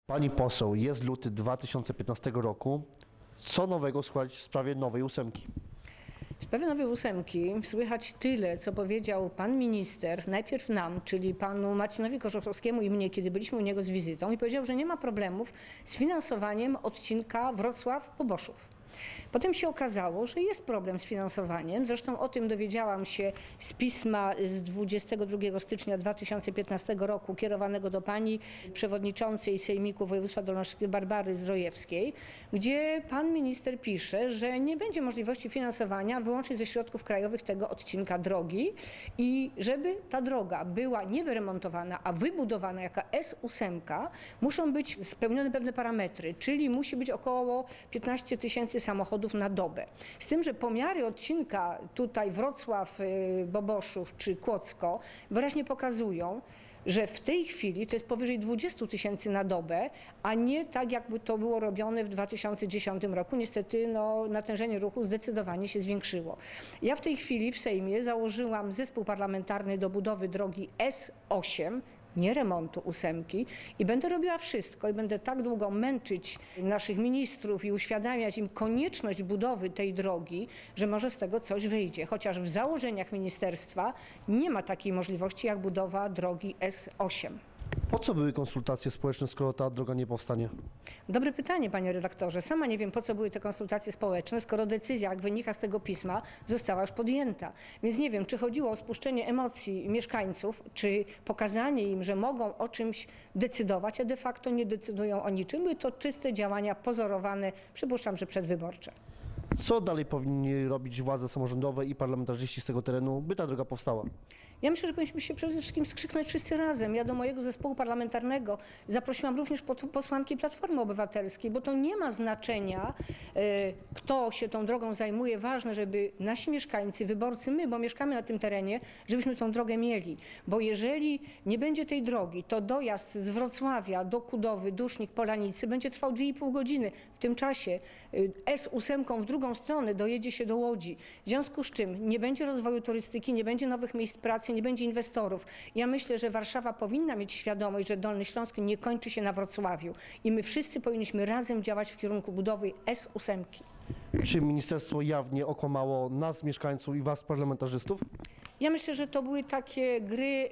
Pani poseł, jest luty 2015 roku. Co nowego słychać w sprawie nowej ósemki? W sprawie nowej ósemki słychać tyle, co powiedział pan minister, najpierw nam, czyli panu Marcinowi Korzechowskiemu i mnie, kiedy byliśmy u niego z wizytą, i powiedział, że nie ma problemów z finansowaniem odcinka Wrocław-Boboszów. Potem się okazało, że jest problem z finansowaniem. Zresztą o tym dowiedziałam się z pisma z 22 stycznia 2015 roku kierowanego do pani przewodniczącej Sejmiku Województwa Dolnośląskiego Barbary Zdrojewskiej, gdzie pan minister pisze, że nie będzie możliwości finansowania wyłącznie ze środków krajowych tego odcinka drogi i żeby ta droga była nie wyremontowana, a wybudowana jako S8, muszą być spełnione pewne parametry, czyli musi być około 15 tysięcy samochodów na dobę. Z tym, że pomiary odcinka tutaj Wrocław-Boboszów czy Kłodzko wyraźnie pokazują, że w tej chwili to jest powyżej 20 tysięcy na dobę, a nie tak, jakby to było robione w 2010 roku. Niestety natężenie ruchu zdecydowanie się zwiększyło. Ja w tej chwili w Sejmie założyłam zespół parlamentarny do budowy drogi S8, nie remontu ósemki, i będę robiła wszystko i będę tak długo męczyć naszych ministrów i uświadamiać im konieczność budowy tej drogi, że może z tego coś wyjdzie. Chociaż w założeniach ministerstwa nie ma takiej możliwości jak budowa drogi S8. Po co były konsultacje społeczne, skoro ta droga nie powstanie? Dobre pytanie, panie redaktorze. Sama nie wiem, po co były te konsultacje społeczne, skoro decyzja, jak wynika z tego pisma, została już podjęta. Więc nie wiem, czy chodziło o spuszczenie emocji mieszkańców, czy pokazanie im, że mogą o czymś decydować, a de facto nie decydują o niczym. Były to czyste działania pozorowane, przypuszczam, że przedwyborcze. Co dalej powinni robić władze samorządowe i parlamentarzyści z tego terenu, by ta droga powstała? Ja myślę, że powinniśmy się przede wszystkim skrzyknąć wszyscy razem. Ja do mojego zespołu parlamentarnego zaprosiłam również posłanki Platformy Obywatelskiej, bo to nie ma znaczenia, kto się tą drogą zajmuje. Ważne, żeby nasi mieszkańcy, wyborcy, my, bo mieszkamy na tym terenie, żebyśmy tą drogę mieli. Bo jeżeli nie będzie tej drogi, to dojazd z Wrocławia do Kudowy, Dusznik, Polanicy będzie trwał 2,5 godziny. W tym czasie S8 w drugą stronę dojedzie się do Łodzi. W związku z czym nie będzie rozwoju turystyki, nie będzie nowych miejsc pracy, nie będzie inwestorów. Ja myślę, że Warszawa powinna mieć świadomość, że Dolny Śląsk nie kończy się na Wrocławiu i my wszyscy powinniśmy razem działać w kierunku budowy S8. Czy ministerstwo jawnie okłamało nas, mieszkańców i was, parlamentarzystów? Ja myślę, że to były takie gry,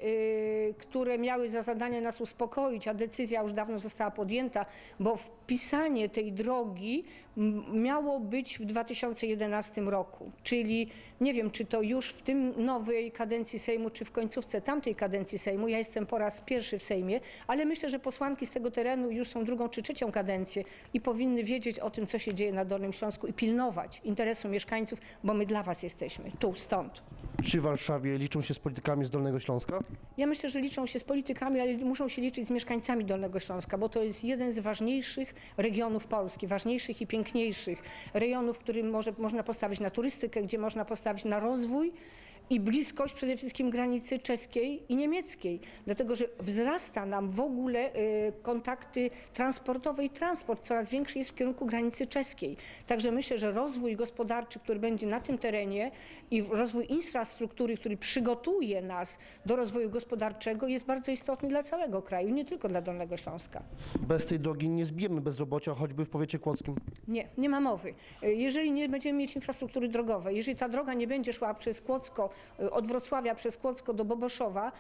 które miały za zadanie nas uspokoić, a decyzja już dawno została podjęta, bo wpisanie tej drogi miało być w 2011 roku. Czyli nie wiem, czy to już w tym nowej kadencji Sejmu, czy w końcówce tamtej kadencji Sejmu. Ja jestem po raz pierwszy w Sejmie, ale myślę, że posłanki z tego terenu już są drugą czy trzecią kadencję i powinny wiedzieć o tym, co się dzieje na Dolnym Śląsku i pilnować interesu mieszkańców, bo my dla was jesteśmy, tu, stąd. Czy w Warszawie liczą się z politykami z Dolnego Śląska? Ja myślę, że liczą się z politykami, ale muszą się liczyć z mieszkańcami Dolnego Śląska, bo to jest jeden z ważniejszych regionów Polski, ważniejszych i piękniejszych rejonów, w którym można postawić na turystykę, gdzie można postawić na rozwój i bliskość przede wszystkim granicy czeskiej i niemieckiej. Dlatego, że wzrasta nam w ogóle kontakty transportowe i transport coraz większy jest w kierunku granicy czeskiej. Także myślę, że rozwój gospodarczy, który będzie na tym terenie i rozwój infrastruktury, który przygotuje nas do rozwoju gospodarczego, jest bardzo istotny dla całego kraju, nie tylko dla Dolnego Śląska. Bez tej drogi nie zbijemy bezrobocia, choćby w powiecie kłodzkim. Nie, nie ma mowy. Jeżeli nie będziemy mieć infrastruktury drogowej, jeżeli ta droga nie będzie szła przez Kłodzko, od Wrocławia przez Kłodzko do Boboszowa,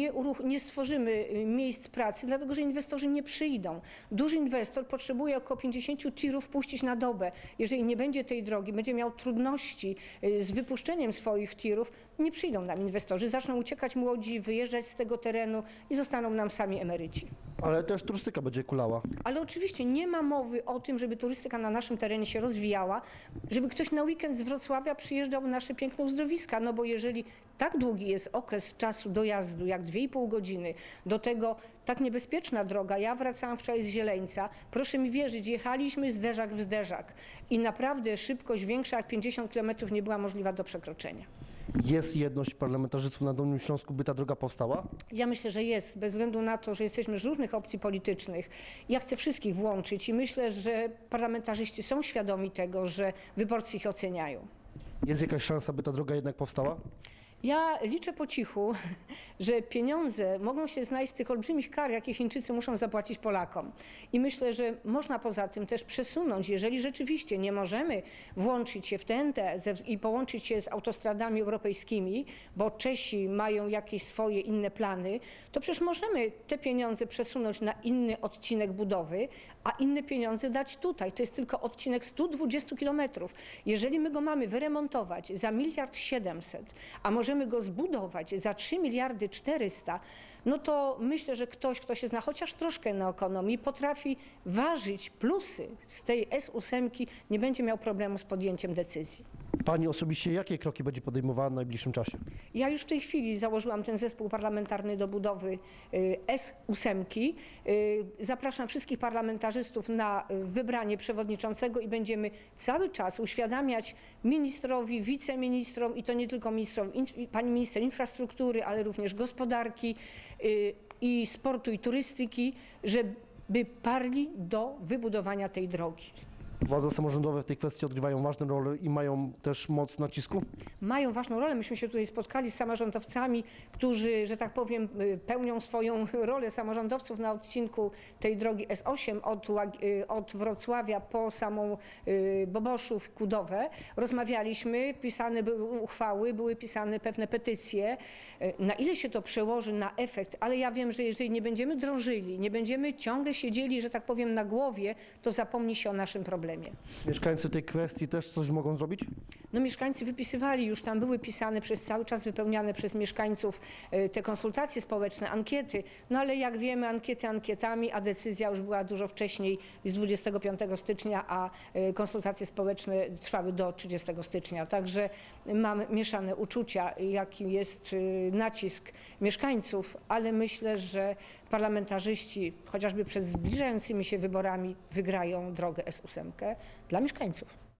nie stworzymy miejsc pracy, dlatego że inwestorzy nie przyjdą. Duży inwestor potrzebuje około 50 tirów puścić na dobę. Jeżeli nie będzie tej drogi, będzie miał trudności z wypuszczeniem swoich tirów, nie przyjdą nam inwestorzy, zaczną uciekać młodzi, wyjeżdżać z tego terenu i zostaną nam sami emeryci. Ale też turystyka będzie kulała. Ale oczywiście nie ma mowy o tym, żeby turystyka na naszym terenie się rozwijała, żeby ktoś na weekend z Wrocławia przyjeżdżał na nasze piękne uzdrowiska, no bo jeżeli tak długi jest okres czasu dojazdu, jak 2,5 godziny, do tego tak niebezpieczna droga, ja wracałam wczoraj z Zieleńca, proszę mi wierzyć, jechaliśmy zderzak w zderzak i naprawdę szybkość większa jak 50 km nie była możliwa do przekroczenia. Jest jedność parlamentarzystów na Dolnym Śląsku, by ta droga powstała? Ja myślę, że jest, bez względu na to, że jesteśmy z różnych opcji politycznych. Ja chcę wszystkich włączyć i myślę, że parlamentarzyści są świadomi tego, że wyborcy ich oceniają. Jest jakaś szansa, by ta droga jednak powstała? Ja liczę po cichu, że pieniądze mogą się znaleźć z tych olbrzymich kar, jakie Chińczycy muszą zapłacić Polakom. I myślę, że można poza tym też przesunąć, jeżeli rzeczywiście nie możemy włączyć się w TEN-T i połączyć się z autostradami europejskimi, bo Czesi mają jakieś swoje inne plany, to przecież możemy te pieniądze przesunąć na inny odcinek budowy, a inne pieniądze dać tutaj. To jest tylko odcinek 120 kilometrów. Jeżeli my go mamy wyremontować za 1,7 mld, a możemy go zbudować za 3,4 mld, no to myślę, że ktoś, kto się zna chociaż troszkę na ekonomii, potrafi ważyć plusy z tej S8, nie będzie miał problemu z podjęciem decyzji. Pani osobiście jakie kroki będzie podejmowała w najbliższym czasie? Ja już w tej chwili założyłam ten zespół parlamentarny do budowy S8. Zapraszam wszystkich parlamentarzystów na wybranie przewodniczącego i będziemy cały czas uświadamiać ministrowi, wiceministrom i to nie tylko ministrom, pani minister infrastruktury, ale również gospodarki i sportu i turystyki, żeby parli do wybudowania tej drogi. Władze samorządowe w tej kwestii odgrywają ważną rolę i mają też moc nacisku? Mają ważną rolę. Myśmy się tutaj spotkali z samorządowcami, którzy, że tak powiem, pełnią swoją rolę samorządowców na odcinku tej drogi S8 od Wrocławia po samą Boboszów, Kudowę. Rozmawialiśmy, pisane były uchwały, były pisane pewne petycje. Na ile się to przełoży na efekt, ale ja wiem, że jeżeli nie będziemy drążyli, nie będziemy ciągle siedzieli, że tak powiem, na głowie, to zapomni się o naszym problemie. Mieszkańcy tej kwestii też coś mogą zrobić? No mieszkańcy wypisywali, już tam były pisane przez cały czas wypełniane przez mieszkańców te konsultacje społeczne, ankiety, no ale jak wiemy ankiety ankietami, a decyzja już była dużo wcześniej z 25 stycznia, a konsultacje społeczne trwały do 30 stycznia. Także mam mieszane uczucia, jaki jest nacisk mieszkańców, ale myślę, że parlamentarzyści, chociażby przed zbliżającymi się wyborami, wygrają drogę S8 dla mieszkańców.